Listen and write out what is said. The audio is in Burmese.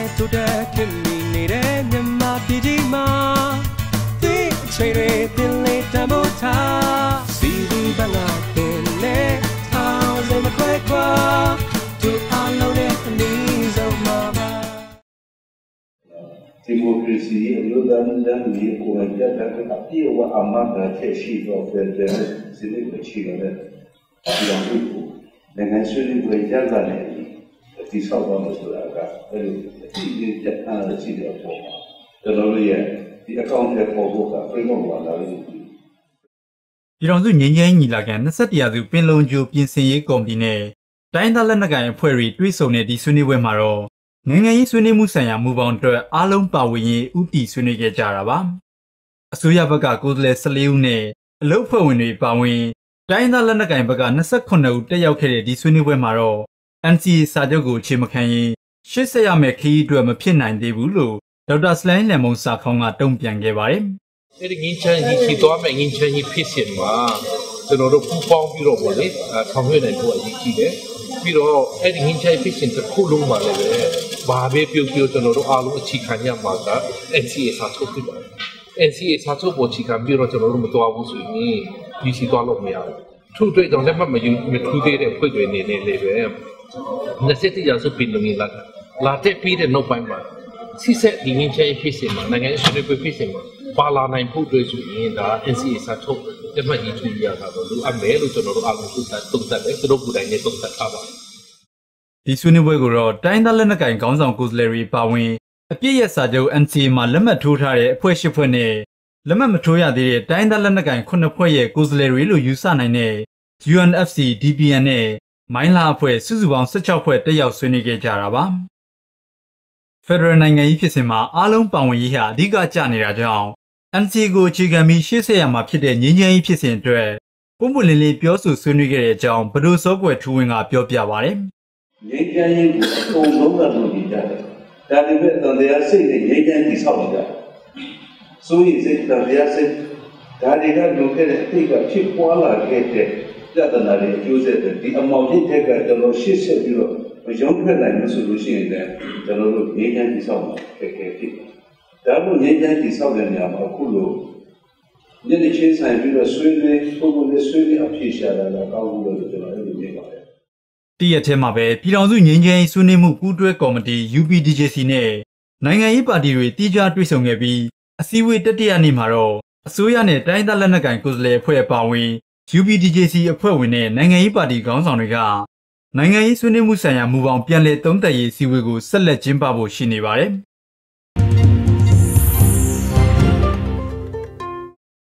to the Kimini, Yama Pijima, the Chere, the late Tamota, see the Banga, the house and the Quakwa, to unload the knees of Mama. Democracy, you done me, who had that appeal what a mother sheet of the Senate children. Dengan sulit berjalan ini, di Sabah masyarakat, di Jepang tidak apa. Terlalu ya, di account yang pokok, perlu mana lagi. ပြည်တော်စုငင်းငင်းညီလာခံ21ရာစုပင်လုံကျိုးပြင်ဆင်ရေးကော်မတီနဲ့တိုင်းဒေသလက်နက်ကိုင်အဖွဲ့တွေတွဲဆုံတဲ့ဒီဆွေးနွေးပွဲမှာတော့နိုင်ငံရေးဆွေးနွေးမှုဆိုင်ရာမူပေါင်းအတွက်အားလုံးပါဝင်ရေးဥတီဆွေးနွေးခဲ့ကြတာပါအစိုးရဘက်ကကိုယ်စားလှယ်14ဦးနဲ့အလုပ်ဖွဲ့ဝင်တွေပါဝင်တိုင်းဒေသလက်နက်ကိုင်ဘက်က28ဦးတက်ရောက်ခဲ့တဲ့ဒီဆွေးနွေးပွဲမှာတော့ NCA စာချုပ်ကိုအခြေမခံရင်ရှေ့ဆက်ရမယ့်ခရီးအတွက်မဖြစ်နိုင်သေးဘူးလို့ဒေါက်တာစလိုင်းလန်မုံစာခေါင်းကတုံ့ပြန်ခဲ့ပါတယ်အဲ့ဒီငင်းချမ်းကြီးရှိသွားမယ်ငင်းချမ်းကြီးဖြစ်စင်မှာကျွန်တော်တို့ပူပေါင်းပြီးတော့ဗောလေဆောင်ရွက်နိုင်ဖို့အရေးကြီးတယ်ပြီးတော့အဲ့ဒီငင်းချမ်းဖြစ်စင်တစ်ခုလုံးမှာလည်းဘာပဲပြောပြောကျွန်တော်တို့အားလုံးအခြေခံရမှာက NCA စာချုပ်ဖြစ်ပါတယ် NCA စာချုပ်ပေါ်အခြေခံပြီးတော့ကျွန်တော်တို့မတော်ဘူးဆိုရင်ဒီရှိသွားလို့မရဘူးထို့အတွက်ကြောင့်လက်မှတ်မထူးသေးတဲ့ဖွဲ့တွေနေနေလေပဲ27ရာစုပင်လုံကြီးလာတဲ့ပြီးတဲ့နောက်ပိုင်းမှာစစ်ဆက်ဒီငင်းချမ်းဖြစ်စင်မှာနိုင်ငံရေးဆွေးနွေးပွဲဖြစ်စင်မှာပါလာနိုင်ဖို့တွေ့ဆိုရင်ဒါ NCA စာချုပ်လက်မှတ်ရေးထိုးရတာတော့လူအမဲလို့ကျွန်တော်တို့အားလုံးသုံးသပ်တယ်သူတို့ကိုယ်တိုင်နဲ့သုံးသပ်ထားပါတယ်ဒီဆွေးနွေးပွဲကိုတော့တိုင်းဒေသလက်နက်ကိုင်ခေါင်းဆောင်ကိုယ်စားလှယ်တွေပါဝင်အပြည့်ရစာချုပ် NCA မှာလက်မှတ်ထိုးထားတဲ့အဖွဲ့၈ဖွဲ့နဲ့လက်မှတ်မထိုးရသေးတဲ့တိုင်းဒေသလက်နက်ကိုင်9ဖွဲ့ရဲ့ကိုယ်စားလှယ်တွေလို့ယူဆနိုင်တဲ့ UNFC DPN နဲ့မိုင်းလာအဖွဲ့စုစုပေါင်း16ဖွဲ့တက်ရောက်ဆွေးနွေးခဲ့ကြတာပါဖက်ဒရယ်နိုင်ငံရေးဖြစ်စဉ်မှာအားလုံးပါဝင်ရေးဟာအဓိကကျနေတာကြောင့် NCA ကိုအခြေခံပြီးရှေ့ဆက်ရမှာဖြစ်တဲ့ငြိမ်းချမ်းရေးဖြစ်စဉ်အတွက်ပုံပွင့်လင်းလေးပြောဆိုဆွေးနွေးခဲ့တဲ့အကြောင်းဘဒိုစောကွယ်ထူးဝင်းကပြောပြပါတယ်ငြိမ်းချမ်းရေးကိုအကုန်လုံးကလုပ်နေကြတယ်ဒါပေမဲ့တန်တရားစိတ်နဲ့ငြိမ်းချမ်းတည်ဆောက်နေကြတယ်ဆိုရင်စိတ်တန်တရားစိတ်ဒါတွေကလူခဲ့တဲ့အတိတ်ကဖြစ်ပွားလာခဲ့တဲ့ပြဿနာတွေအကျိုးဆက်တွေဒီအမောင်ကြီးတက်ကကျွန်တော်ရှေ့ဆက်ပြီးတော့မရုံးထွက်နိုင်လို့ဆိုလို့ရှိရင်လည်းကျွန်တော်တို့ငြိမ်းချမ်းတည်ဆောက်မှာဖြစ်ဖြစ်ဖြစ်ဒါမှငြိမ်းချမ်းတည်ဆောက်တဲ့နေရာမှာအခုလိုညနေချင်းဆိုင်ပြီးတော့ဆွေးနွေးပုံမှန်ဆွေးနွေးအဖြစ်ရှာတာတော့ကောင်းဘူးလို့ကျွန်တော်အဲ့လိုမြင်ပါတယ်တည့်ရက်ထဲမှာပဲပြည်ထောင်စုငြိမ်းချမ်းရေးဆွေးနွေးမှုပူးတွဲကော်မတီ UPDJC နဲ့နိုင်ငံရေးပါတီတွေတီးခြားတွေ့ဆုံခဲ့ပြီးအစည်းအဝေးတတိယနေ့မှာတော့အစိုးရနဲ့တိုင်းဒေသလက်နက်ကိုင်ကိုယ်စားလှယ်အဖွဲ့ပါဝင် UPDJC အဖွဲ့ဝင်နဲ့နိုင်ငံရေးပါတီခေါင်းဆောင်တွေကနိုင်ငံရေးဆွေးနွေးမှုဆိုင်ရာမူပေါင်းပြန်လည်သုံးသပ်ရေးအစည်းအဝေးကိုဆက်လက်ကျင်းပဖို့ရှိနေပါတယ်